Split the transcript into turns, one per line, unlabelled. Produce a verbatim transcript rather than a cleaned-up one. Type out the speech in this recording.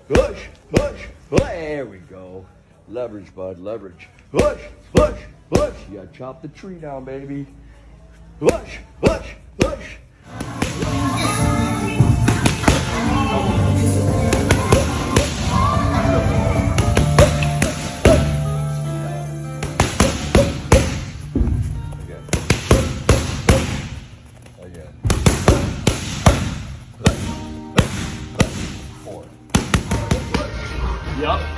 push, push. There we go. Leverage, bud, leverage. Push, push, push. You gotta chop the tree down, baby. Push, push, push. Again. Four. Yup.